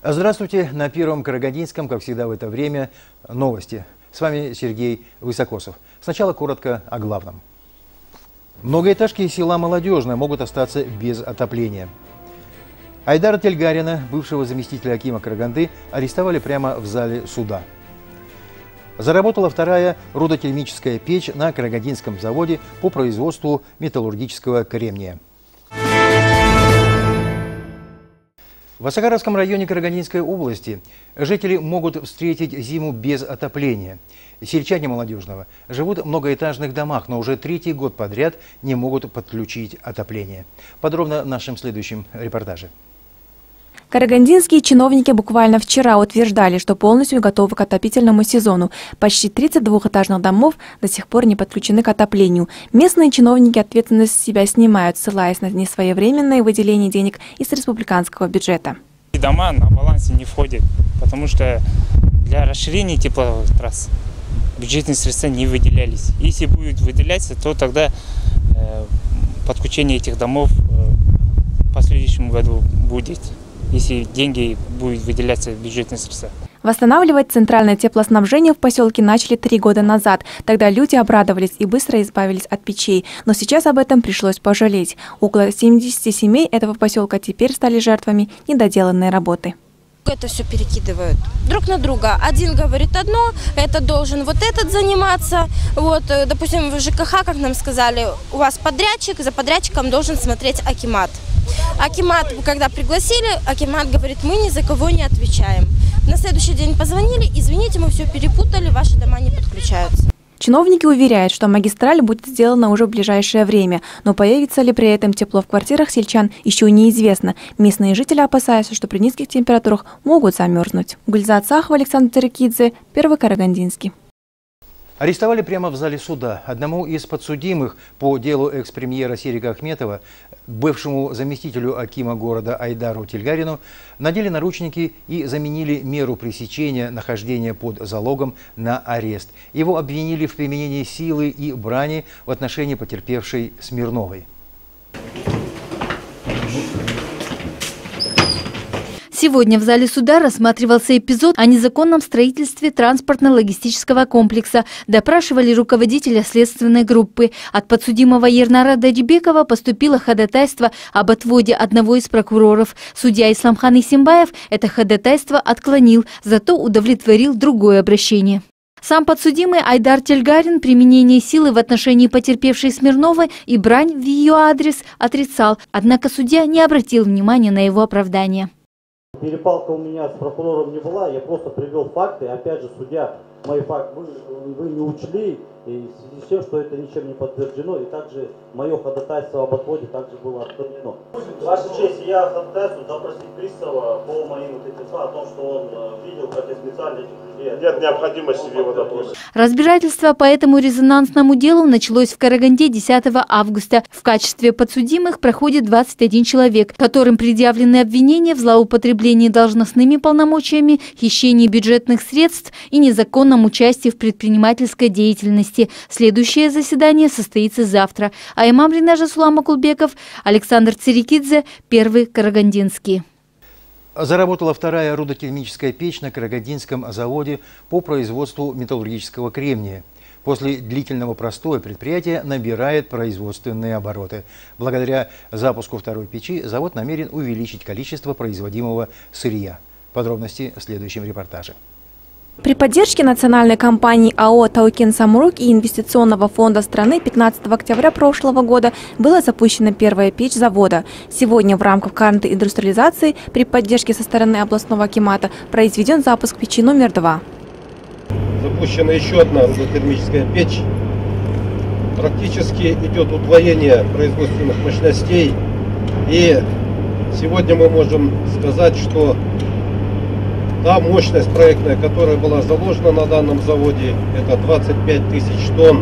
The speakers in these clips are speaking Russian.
Здравствуйте. На Первом Карагандинском, как всегда в это время, новости. С вами Сергей Высокосов. Сначала коротко о главном. Многоэтажки села Молодежное могут остаться без отопления. Айдара Тельгарина, бывшего заместителя акима Караганды, арестовали прямо в зале суда. Заработала вторая рудотермическая печь на Карагандинском заводе по производству металлургического кремния. В Осакаровском районе Карагандинской области жители могут встретить зиму без отопления. Сельчане Молодежного живут в многоэтажных домах, но уже третий год подряд не могут подключить отопление. Подробно в нашем следующем репортаже. Карагандинские чиновники буквально вчера утверждали, что полностью готовы к отопительному сезону. Почти 30 двухэтажных домов до сих пор не подключены к отоплению. Местные чиновники ответственность с себя снимают, ссылаясь на несвоевременное выделение денег из республиканского бюджета. Дома на балансе не входят, потому что для расширения тепловых трасс бюджетные средства не выделялись. Если будет выделяться, то тогда подключение этих домов в последующем году будет, если деньги будут выделяться в бюджетные средства. Восстанавливать центральное теплоснабжение в поселке начали 3 года назад. Тогда люди обрадовались и быстро избавились от печей. Но сейчас об этом пришлось пожалеть. Около 70 семей этого поселка теперь стали жертвами недоделанной работы. Это все перекидывают друг на друга. Один говорит одно, это должен вот этот заниматься. Вот, допустим, в ЖКХ, как нам сказали, у вас подрядчик, за подрядчиком должен смотреть акимат. Акимат, когда пригласили, акимат говорит, мы ни за кого не отвечаем. На следующий день позвонили, извините, мы все перепутали, ваши дома не подключаются. Чиновники уверяют, что магистраль будет сделана уже в ближайшее время, но появится ли при этом тепло в квартирах сельчан, еще неизвестно. Местные жители опасаются, что при низких температурах могут замерзнуть. Гульзат Сахова, Александр Цирикидзе, Первый Карагандинский. Арестовали прямо в зале суда. Одному из подсудимых по делу экс-премьера Серика Ахметова, бывшему заместителю акима города Айдару Тельгарину, надели наручники и заменили меру пресечения нахождения под залогом на арест. Его обвинили в применении силы и брани в отношении потерпевшей Смирновой. Сегодня в зале суда рассматривался эпизод о незаконном строительстве транспортно-логистического комплекса. Допрашивали руководителя следственной группы. От подсудимого Ернара Дадибекова поступило ходатайство об отводе одного из прокуроров. Судья Исламхан Исимбаев это ходатайство отклонил, зато удовлетворил другое обращение. Сам подсудимый Айдар Тельгарин применение силы в отношении потерпевшей Смирновой и брань в ее адрес отрицал. Однако судья не обратил внимания на его оправдание. Перепалка у меня с прокурором не была, я просто привел факты. Опять же, судья, мои факты вы не учли, и в связи с тем, что это ничем не подтверждено, и также мое ходатайство об отводе также было отклонено. Ваша честь, я ходатайствую запросить пристава по моим вот этим о том, что он видел, как я специально этих людей... Нет необходимости в его допросе. Разбирательство по этому резонансному делу началось в Караганде 10 августа. В качестве подсудимых проходит 21 человек, которым предъявлены обвинения в злоупотреблении должностными полномочиями, хищении бюджетных средств и незаконном участии в предпринимательской деятельности. Следующее заседание состоится завтра. А имам Ринажа Сулама Кулбеков, Александр Цирикидзе, Первый Карагандинский. Заработала вторая рудотермическая печь на Карагандинском заводе по производству металлургического кремния. После длительного простоя предприятие набирает производственные обороты. Благодаря запуску второй печи завод намерен увеличить количество производимого сырья. Подробности в следующем репортаже. При поддержке национальной компании АО «Таукен Самрук» и инвестиционного фонда страны 15 октября прошлого года была запущена первая печь завода. Сегодня в рамках карты индустриализации при поддержке со стороны областного акимата произведен запуск печи номер 2. Запущена еще одна рудотермическая печь. Практически идет удвоение производственных мощностей. И сегодня мы можем сказать, что та мощность проектная, которая была заложена на данном заводе, это 25 тысяч тонн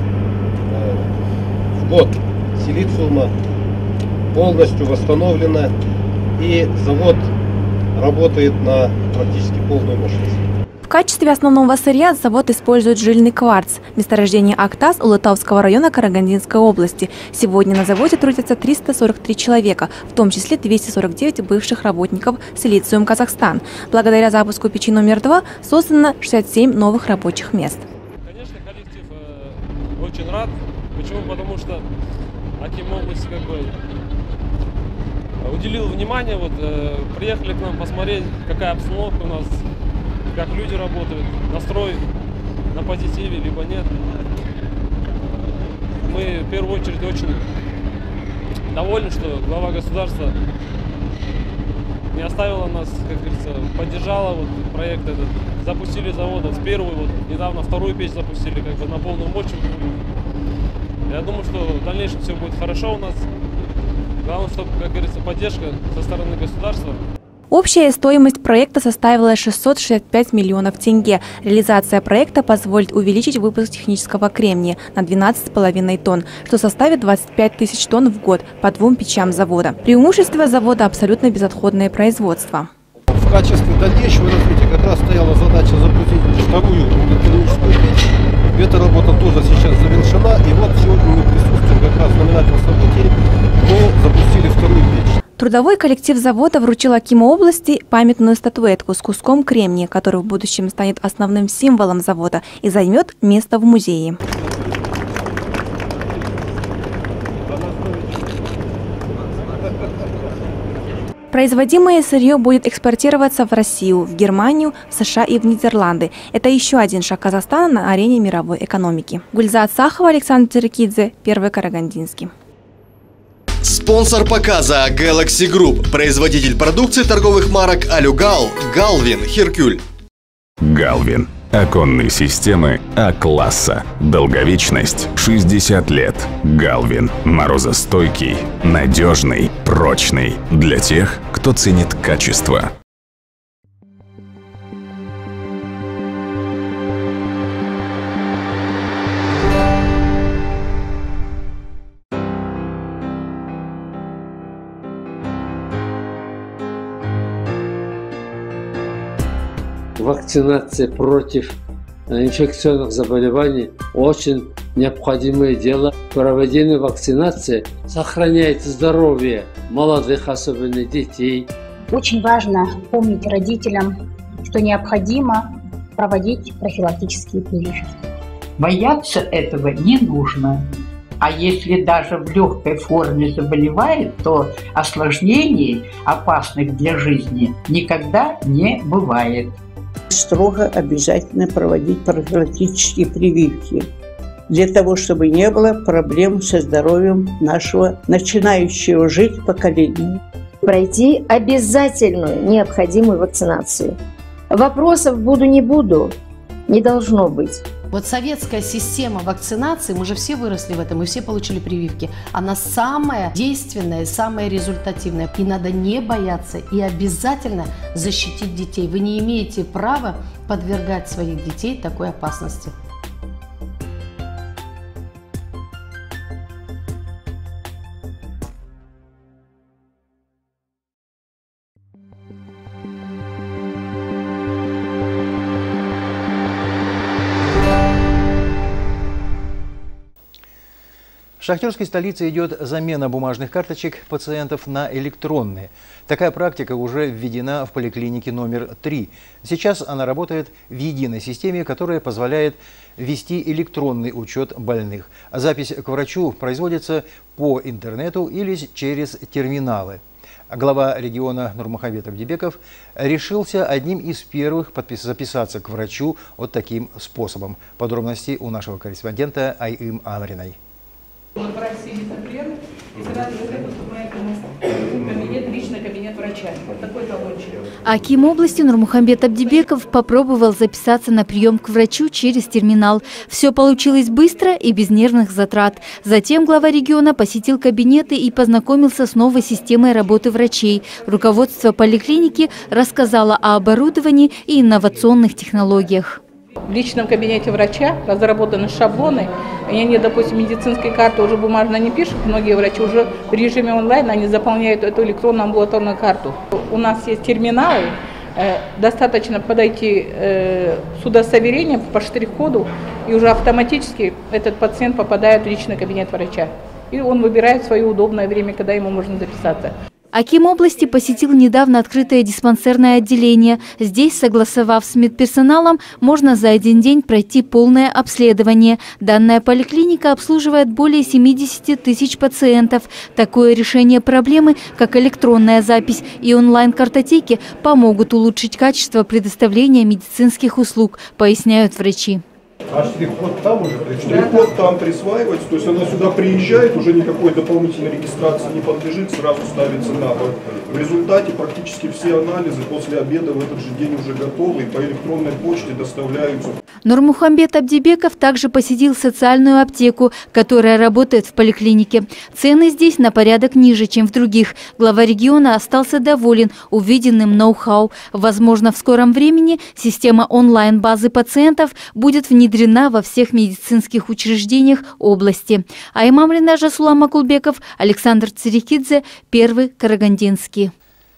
в год силициума, полностью восстановлена, и завод работает на практически полную мощность. В качестве основного сырья завод использует жильный кварц. Месторождение Актас Улытауского района Карагандинской области. Сегодня на заводе трудятся 343 человека, в том числе 249 бывших работников Силициум Казахстан. Благодаря запуску печи номер 2 создано 67 новых рабочих мест. Конечно, коллектив очень рад. Почему? Потому что Аким области уделил внимание, приехали к нам посмотреть, какая обстановка у нас, как люди работают, настрой на позитиве, либо нет. Мы в первую очередь очень довольны, что глава государства не оставила нас, как говорится, поддержала проект этот. Запустили завод с первую, недавно вторую печь запустили, на полную мощь. Я думаю, что в дальнейшем все будет хорошо у нас. Главное, чтобы, как говорится, поддержка со стороны государства. Общая стоимость проекта составила 665 миллионов тенге. Реализация проекта позволит увеличить выпуск технического кремния на 12,5 тонн, что составит 25 тысяч тонн в год по 2 печам завода. Преимущество завода – абсолютно безотходное производство. В качестве дальнейшего развития как раз стояла задача запустить вторую углеводическую печь. Эта работа тоже сейчас завершена. И сегодня мы присутствуем как раз в знаменательном событии, но запустили вторую печь. Трудовой коллектив завода вручил Акиму области памятную статуэтку с куском кремния, который в будущем станет основным символом завода и займет место в музее. Производимое сырье будет экспортироваться в Россию, в Германию, в США и в Нидерланды. Это еще один шаг Казахстана на арене мировой экономики. Гульзат Сахова, Александр Терекидзе, Первый Карагандинский. Спонсор показа Galaxy Group, производитель продукции торговых марок Алюгал, Галвин, Херкюль. Галвин. Оконные системы А-класса. Долговечность 60 лет. Галвин. Морозостойкий, надежный, прочный. Для тех, кто ценит качество. Вакцинация против инфекционных заболеваний очень необходимое дело. Проведение вакцинации сохраняет здоровье молодых, особенно детей. Очень важно помнить родителям, что необходимо проводить профилактические прививки. Бояться этого не нужно. А если даже в легкой форме заболевает, то осложнений, опасных для жизни, никогда не бывает. Строго обязательно проводить профилактические прививки для того, чтобы не было проблем со здоровьем нашего начинающего жить поколения. Пройти обязательную необходимую вакцинацию. Вопросов буду не буду не должно быть. Советская система вакцинации, мы же все выросли в этом, мы все получили прививки. Она самая действенная, самая результативная. И надо не бояться и обязательно защитить детей. Вы не имеете права подвергать своих детей такой опасности. В шахтерской столице идет замена бумажных карточек пациентов на электронные. Такая практика уже введена в поликлинике номер 3. Сейчас она работает в единой системе, которая позволяет вести электронный учет больных. Запись к врачу производится по интернету или через терминалы. Глава региона Нурмухамбет Абдибеков решился одним из первых записаться к врачу таким способом. Подробности у нашего корреспондента Айым Амриной. Аким области Нурмухамбет Абдибеков попробовал записаться на прием к врачу через терминал. Все получилось быстро и без нервных затрат. Затем глава региона посетил кабинеты и познакомился с новой системой работы врачей. Руководство поликлиники рассказало о оборудовании и инновационных технологиях. В личном кабинете врача разработаны шаблоны. И они, допустим, медицинские карты уже бумажно не пишут. Многие врачи уже в режиме онлайн, они заполняют эту электронную амбулаторную карту. У нас есть терминалы, Достаточно подойти с удостоверением по штрих-коду, и уже автоматически этот пациент попадает в личный кабинет врача. И он выбирает свое удобное время, когда ему можно записаться. Аким области посетил недавно открытое диспансерное отделение. Здесь, согласовав с медперсоналом, можно за один день пройти полное обследование. Данная поликлиника обслуживает более 70 тысяч пациентов. Такое решение проблемы, как электронная запись и онлайн-картотеки, помогут улучшить качество предоставления медицинских услуг, поясняют врачи. А штрих-код там уже? Штрих-код там присваивается, то есть она сюда приезжает, уже никакой дополнительной регистрации не подлежит, сразу ставится на бок. В результате практически все анализы после обеда в этот же день уже готовы и по электронной почте доставляются. Нурмухамбет Абдибеков также посетил социальную аптеку, которая работает в поликлинике. Цены здесь на порядок ниже, чем в других. Глава региона остался доволен увиденным ноу-хау. Возможно, в скором времени система онлайн-базы пациентов будет внедрена во всех медицинских учреждениях области. Аймам Ринажа Суламакулбеков, Александр Цирикидзе, Первый Карагандинский.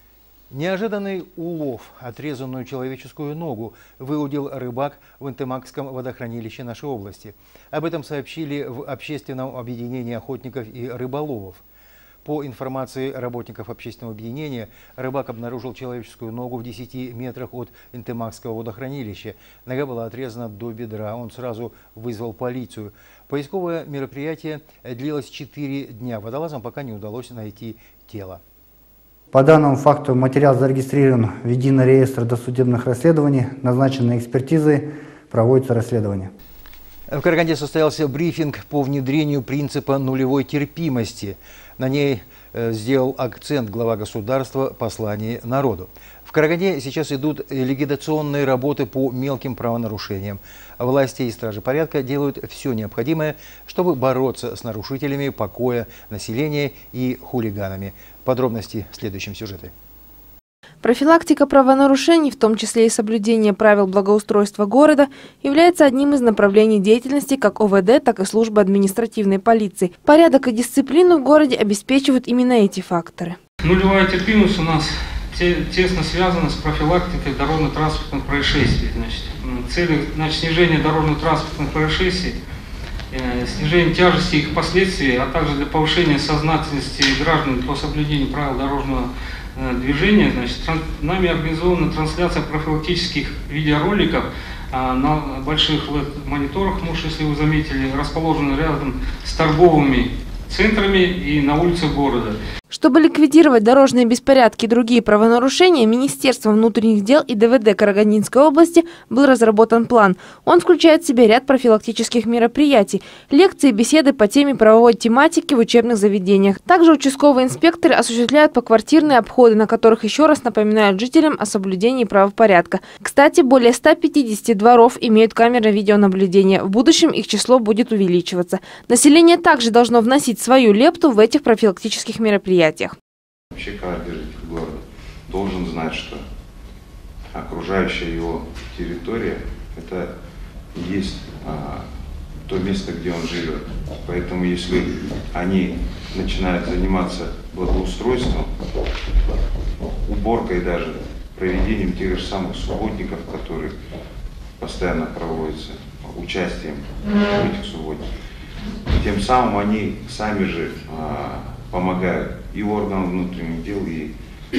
Неожиданный улов, отрезанную человеческую ногу, выудил рыбак в Интемакском водохранилище нашей области. Об этом сообщили в общественном объединении охотников и рыболовов. По информации работников общественного объединения, рыбак обнаружил человеческую ногу в 10 метрах от Интемакского водохранилища. Нога была отрезана до бедра. Он сразу вызвал полицию. Поисковое мероприятие длилось 4 дня. Водолазам пока не удалось найти тело. По данному факту материал зарегистрирован в единый реестр досудебных расследований, назначены экспертизы, проводится расследование. В Караганде состоялся брифинг по внедрению принципа нулевой терпимости. На ней сделал акцент глава государства послание народу. В Караганде сейчас идут ликвидационные работы по мелким правонарушениям. Власти и стражи порядка делают все необходимое, чтобы бороться с нарушителями покоя населения и хулиганами. Подробности в следующем сюжете. Профилактика правонарушений, в том числе и соблюдение правил благоустройства города, является одним из направлений деятельности как ОВД, так и службы административной полиции. Порядок и дисциплину в городе обеспечивают именно эти факторы. Нулевая терпимость у нас тесно связана с профилактикой дорожно-транспортных происшествий. Цели снижения дорожно-транспортных происшествий, снижение тяжести их последствий, а также для повышения сознательности граждан по соблюдению правил дорожного движения, нами организована трансляция профилактических видеороликов на больших мониторах, может, если вы заметили, расположены рядом с торговыми центрами и на улицах города. Чтобы ликвидировать дорожные беспорядки и другие правонарушения, Министерством внутренних дел и ДВД Карагандинской области был разработан план. Он включает в себя ряд профилактических мероприятий, лекции и беседы по теме правовой тематики в учебных заведениях. Также участковые инспекторы осуществляют поквартирные обходы, на которых еще раз напоминают жителям о соблюдении правопорядка. Кстати, более 150 дворов имеют камеры видеонаблюдения. В будущем их число будет увеличиваться. Население также должно вносить свою лепту в этих профилактических мероприятиях. Вообще каждый житель города должен знать, что окружающая его территория – это есть то место, где он живет. Поэтому если они начинают заниматься благоустройством, уборкой даже, проведением тех же самых субботников, которые постоянно проводятся, участием в этих субботниках, тем самым они сами же помогают и органам внутренних дел, и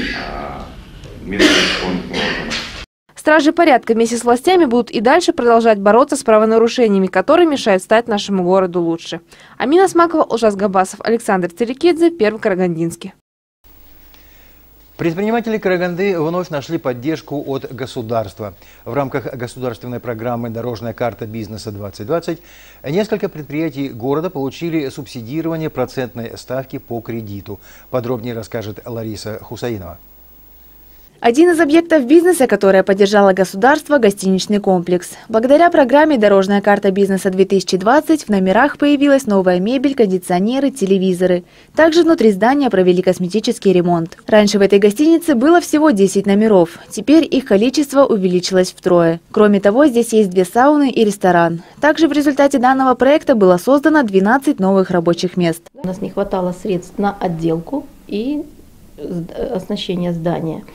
местным исполнительным органам. Стражи порядка вместе с властями будут и дальше продолжать бороться с правонарушениями, которые мешают стать нашему городу лучше. Амина Смакова, Ужас Габасов, Александр Цирикидзе, Первый Карагандинский. Предприниматели Караганды вновь нашли поддержку от государства. В рамках государственной программы «Дорожная карта бизнеса-2020» несколько предприятий города получили субсидирование процентной ставки по кредиту. Подробнее расскажет Лариса Хусаинова. Один из объектов бизнеса, которое поддержало государство – гостиничный комплекс. Благодаря программе «Дорожная карта бизнеса-2020» в номерах появилась новая мебель, кондиционеры, телевизоры. Также внутри здания провели косметический ремонт. Раньше в этой гостинице было всего 10 номеров. Теперь их количество увеличилось втрое. Кроме того, здесь есть 2 сауны и ресторан. Также в результате данного проекта было создано 12 новых рабочих мест. У нас не хватало средств на отделку и оснащение здания.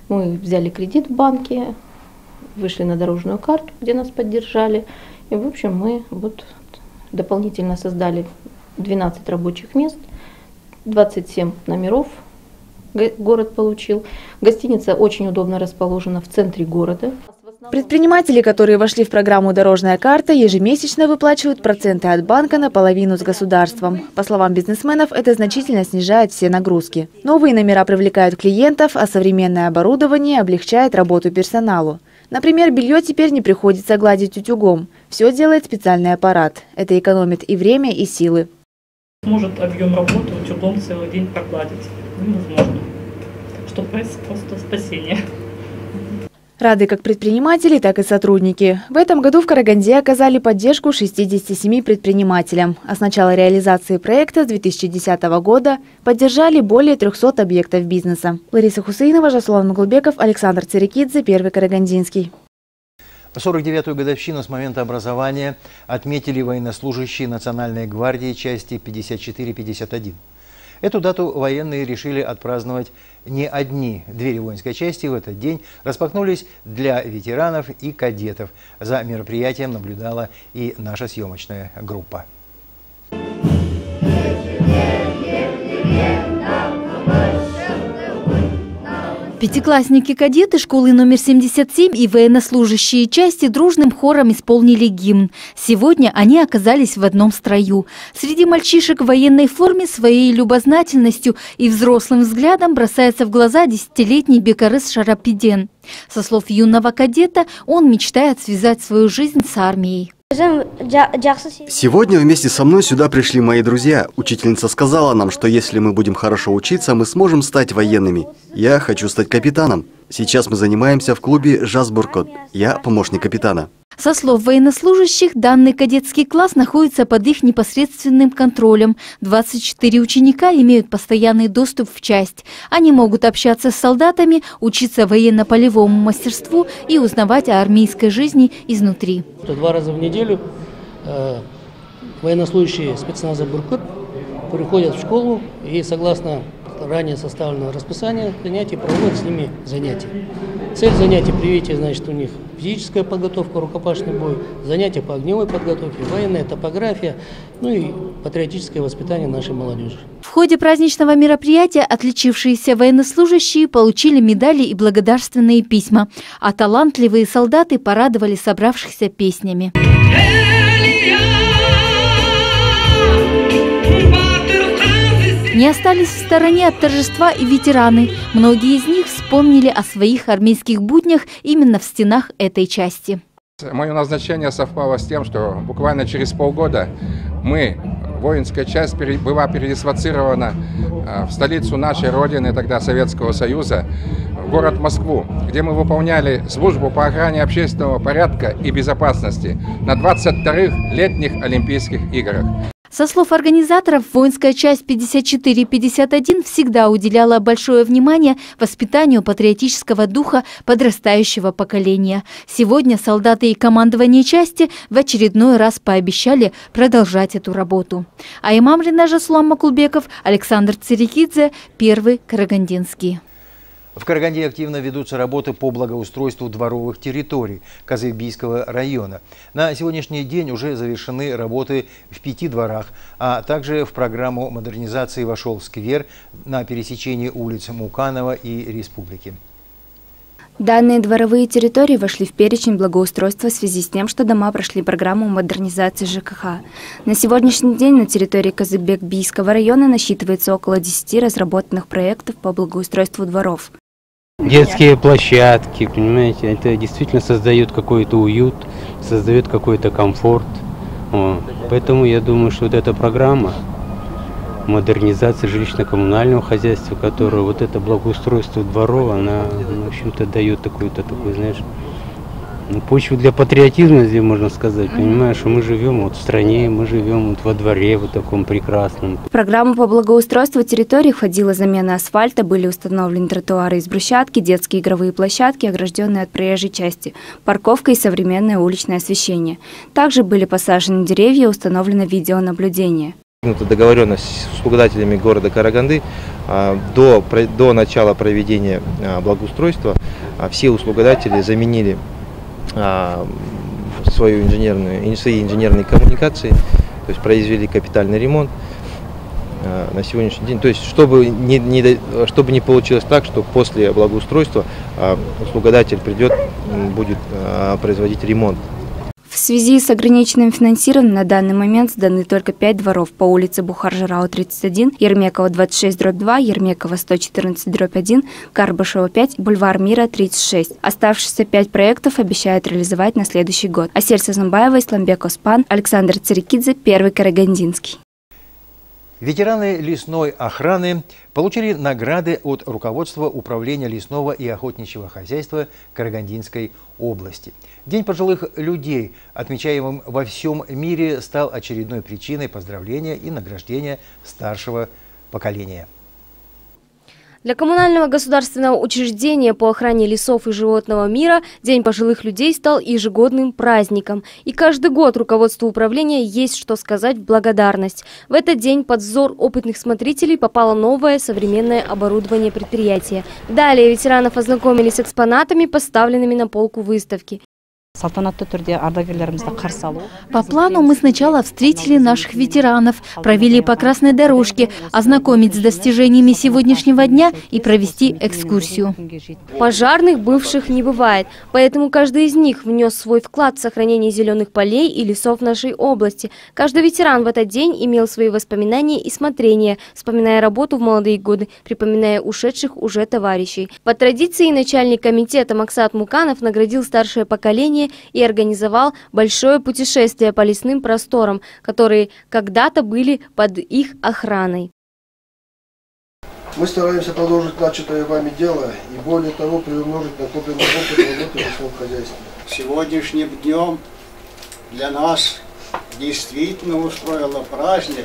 Мы взяли кредит в банке, вышли на дорожную карту, где нас поддержали. И, в общем, мы вот дополнительно создали 12 рабочих мест, 27 номеров город получил. Гостиница очень удобно расположена в центре города. Предприниматели, которые вошли в программу «Дорожная карта», ежемесячно выплачивают проценты от банка наполовину с государством. По словам бизнесменов, это значительно снижает все нагрузки. Новые номера привлекают клиентов, а современное оборудование облегчает работу персоналу. Например, белье теперь не приходится гладить утюгом. Все делает специальный аппарат. Это экономит и время, и силы. Может объем работы утюгом целый день прогладить. Невозможно. Что просто спасение. Рады как предприниматели, так и сотрудники. В этом году в Караганде оказали поддержку 67 предпринимателям. А с начала реализации проекта с 2010 года поддержали более 300 объектов бизнеса. Лариса Хусейнова, Жасулан Муглбеков, Александр Цирикидзе, Первый Карагандинский. 49-ю годовщину с момента образования отметили военнослужащие Национальной гвардии части 54-51. Эту дату военные решили отпраздновать не одни. Двери воинской части в этот день распахнулись для ветеранов и кадетов. За мероприятием наблюдала и наша съемочная группа. Пятиклассники-кадеты школы номер 77 и военнослужащие части дружным хором исполнили гимн. Сегодня они оказались в одном строю. Среди мальчишек в военной форме своей любознательностью и взрослым взглядом бросается в глаза 10-летний Бекарыс Шарапиден. Со слов юного кадета, он мечтает связать свою жизнь с армией. Сегодня вместе со мной сюда пришли мои друзья. Учительница сказала нам, что если мы будем хорошо учиться, мы сможем стать военными. Я хочу стать капитаном. Сейчас мы занимаемся в клубе «Жасбуркот». Я помощник капитана. Со слов военнослужащих, данный кадетский класс находится под их непосредственным контролем. 24 ученика имеют постоянный доступ в часть. Они могут общаться с солдатами, учиться военно-полевому мастерству и узнавать о армейской жизни изнутри. 2 раза в неделю военнослужащие спецназа «Буркут» приходят в школу и, согласно ранее составленного расписания занятий, проводят с ними занятия. Цель занятий привития, значит, у них физическая подготовка, рукопашный бой, занятия по огневой подготовке, военная топография, ну и патриотическое воспитание нашей молодежи. В ходе праздничного мероприятия отличившиеся военнослужащие получили медали и благодарственные письма, а талантливые солдаты порадовали собравшихся песнями. Не остались в стороне от торжества и ветераны. Многие из них вспомнили о своих армейских буднях именно в стенах этой части. Мое назначение совпало с тем, что буквально через полгода воинская часть была передислоцирована в столицу нашей Родины, тогда Советского Союза, в город Москву, где мы выполняли службу по охране общественного порядка и безопасности на 22-х летних Олимпийских играх. Со слов организаторов, воинская часть 54-51 всегда уделяла большое внимание воспитанию патриотического духа подрастающего поколения. Сегодня солдаты и командование части в очередной раз пообещали продолжать эту работу. Аймам Рина, Жасулан Макулбеков, Александр Цирикидзе, Первый Карагандинский. В Караганде активно ведутся работы по благоустройству дворовых территорий Казыбийского района. На сегодняшний день уже завершены работы в 5 дворах, а также в программу модернизации вошел сквер на пересечении улиц Муканова и Республики. Данные дворовые территории вошли в перечень благоустройства в связи с тем, что дома прошли программу модернизации ЖКХ. На сегодняшний день на территории Казыбек-Бийского района насчитывается около 10 разработанных проектов по благоустройству дворов. Детские площадки, понимаете, это действительно создает какой-то уют, создает какой-то комфорт. Поэтому я думаю, что вот эта программа модернизации жилищно-коммунального хозяйства, которое вот это благоустройство дворов, она, в общем-то, дает такую-то, знаешь, почву для патриотизма, здесь можно сказать, понимаешь, что мы живем вот в стране, мы живем вот во дворе вот таком прекрасном. В программу по благоустройству территории входила замена асфальта, были установлены тротуары из брусчатки, детские игровые площадки, огражденные от проезжей части, парковка и современное уличное освещение. Также были посажены деревья и установлено видеонаблюдение. Договоренность с услугодателями города Караганды до начала проведения благоустройства все услугодатели заменили свои инженерные коммуникации, то есть произвели капитальный ремонт на сегодняшний день. То есть чтобы не получилось так, что после благоустройства услугодатель будет производить ремонт. В связи с ограниченным финансированием на данный момент сданы только 5 дворов по улице Бухар-Жирау, 31, Ермекова, 26/2, Ермекова, 114/1, Карбышева, 5, Бульвар Мира, 36. Оставшиеся 5 проектов обещают реализовать на следующий год. Асель Сазанбаева, Исламбек Оспан, Александр Цирикидзе, Первый Карагандинский. Ветераны лесной охраны получили награды от руководства Управления лесного и охотничьего хозяйства Карагандинской области. День пожилых людей, отмечаемым во всем мире, стал очередной причиной поздравления и награждения старшего поколения. Для коммунального государственного учреждения по охране лесов и животного мира День пожилых людей стал ежегодным праздником. И каждый год руководству управления есть что сказать в благодарность. В этот день под взор опытных смотрителей попало новое современное оборудование предприятия. Далее ветеранов ознакомились с экспонатами, поставленными на полку выставки. По плану мы сначала встретили наших ветеранов, провели по красной дорожке, ознакомить с достижениями сегодняшнего дня и провести экскурсию. Пожарных бывших не бывает, поэтому каждый из них внес свой вклад в сохранение зеленых полей и лесов нашей области. Каждый ветеран в этот день имел свои воспоминания и смотрения, вспоминая работу в молодые годы, припоминая ушедших уже товарищей. По традиции начальник комитета Максат Муканов наградил старшее поколение и организовал большое путешествие по лесным просторам, которые когда-то были под их охраной. Мы стараемся продолжить начатое вами дело и более того приумножить накопленный опыт работы в лесном хозяйстве. Сегодняшним днем для нас действительно устроила праздник,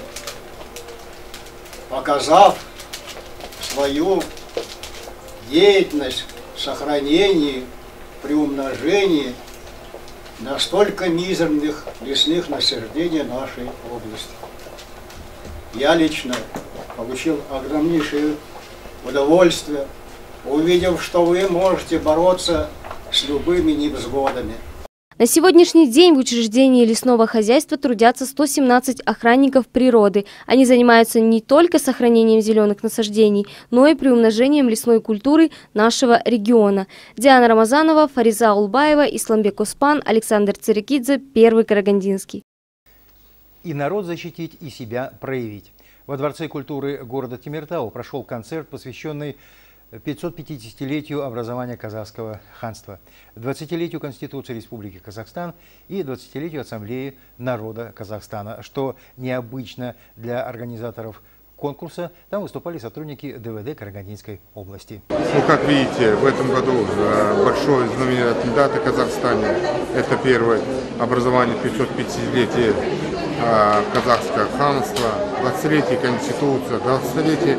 показав свою деятельность в сохранении, приумножении настолько мизерных лесных насаждений нашей области. Я лично получил огромнейшее удовольствие, увидев, что вы можете бороться с любыми невзгодами. На сегодняшний день в учреждении лесного хозяйства трудятся 117 охранников природы. Они занимаются не только сохранением зеленых насаждений, но и приумножением лесной культуры нашего региона. Диана Рамазанова, Фариза Улбаева, Исламбек Оспан, Александр Цирикидзе, Первый Карагандинский. И народ защитить, и себя проявить. Во Дворце культуры города Темиртау прошел концерт, посвященный 550-летию образования казахского ханства, 20-летию Конституции Республики Казахстан и 20-летию Ассамблеи народа Казахстана. Что необычно для организаторов конкурса, там выступали сотрудники ДВД Карагандинской области. Как видите, в этом году большой знаменательная дата в Казахстане. Это первое образование 550-летия казахского ханства, 20-летие Конституции, 20-летие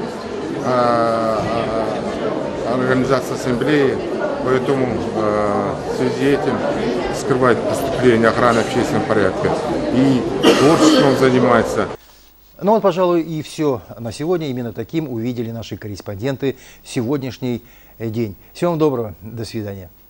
организация ассамблеи, поэтому в связи с этим скрывает поступление охраны общественного порядка и творчеством занимается. Ну вот, пожалуй, и все на сегодня. Именно таким увидели наши корреспонденты сегодняшний день. Всего вам доброго, до свидания.